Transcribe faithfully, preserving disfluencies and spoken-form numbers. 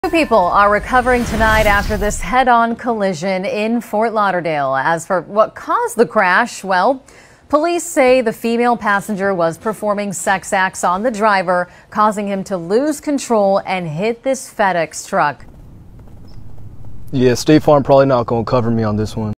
Two people are recovering tonight after this head-on collision in Fort Lauderdale. As for what caused the crash, well, police say the female passenger was performing sex acts on the driver, causing him to lose control and hit this FedEx truck. Yeah, State Farm probably not going to cover me on this one.